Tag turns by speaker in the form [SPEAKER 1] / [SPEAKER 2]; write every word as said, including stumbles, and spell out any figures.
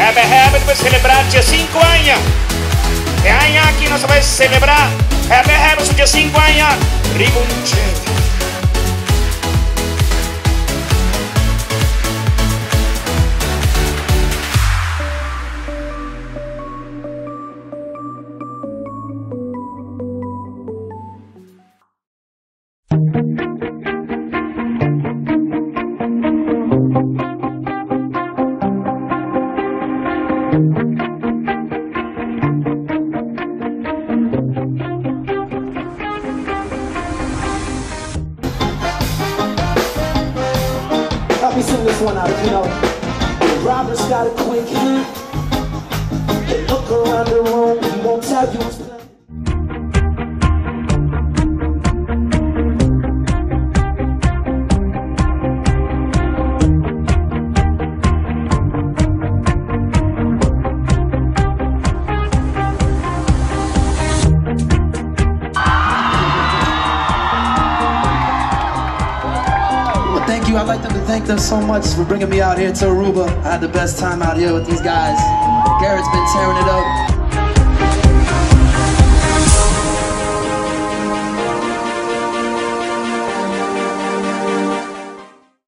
[SPEAKER 1] Happy Happy vai celebrar dia cinco anos. E aí aqui nós vamos celebrar Happy Happy dia cinco anos. Ribunche.
[SPEAKER 2] Help me sing this one out, you know. Robert's got a quick hit. They look around the room, he won't tell you what's playing.
[SPEAKER 3] Thank you. I'd like them to thank them so much for bringing me out here to Aruba. I had the best time out here with these guys. Garrett's been tearing it up.